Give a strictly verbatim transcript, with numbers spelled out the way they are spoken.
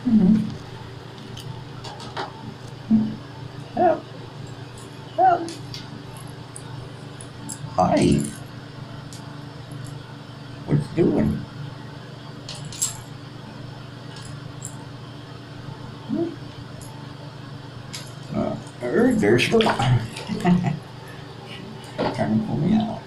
Mm-hmm. Help. Help. Hi. What's doing? Uh, er, there's her. Trying to pull me out.